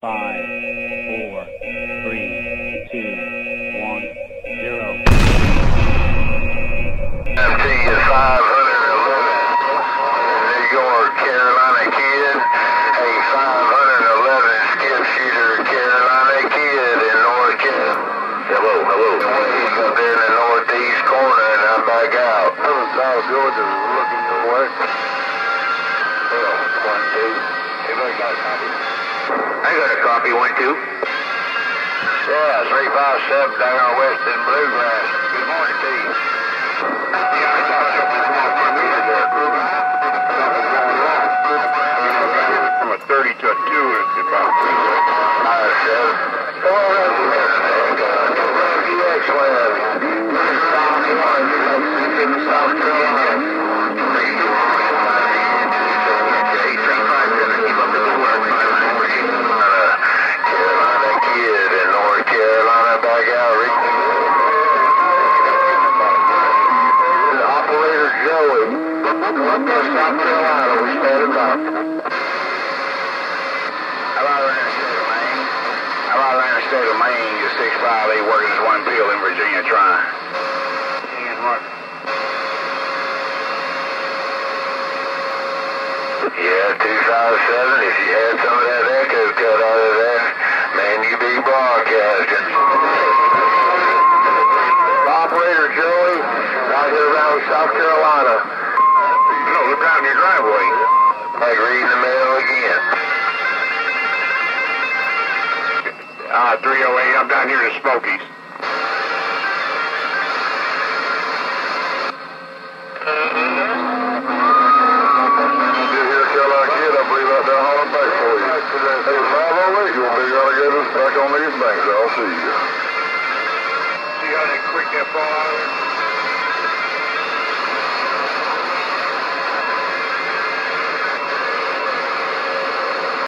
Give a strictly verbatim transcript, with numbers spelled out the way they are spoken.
Five, four, three, two, one, zero. M T is five hundred eleven. New York, Carolina Kid. Hey, five hundred eleven, skip shooter, Carolina Kid in North Carolina. Hello, hello. Waves up there in the northeast corner, and I'm back out. South Georgia is looking your way. Well, one, two. Everybody got a copy? I got a copy, one, two. Yeah, three five seven down on Western Bluegrass. Good morning to you. Yeah, I thought it was more for me there. From a thirty to a two, it's about three. Five seven. Come on up here. X Lab. South Carolina. South Carolina, we started up. I'm out around the state of Maine. I'm out around the state of Maine, just six five eight working as one field in Virginia trying. And what? Yeah, two five seven, if you had some of that echo cut out of there, man, you be broadcasting. Operator Joey, out here around South Carolina. No, look out in your driveway. Like reading the mail again. Ah, three oh eight, I'm down here to Smokies. Get here, Carolina Kid, I believe out there hauling back for you. Hey, five oh eight, you want me to get us back on these banks? I'll see you. See how they quick that ball out of there?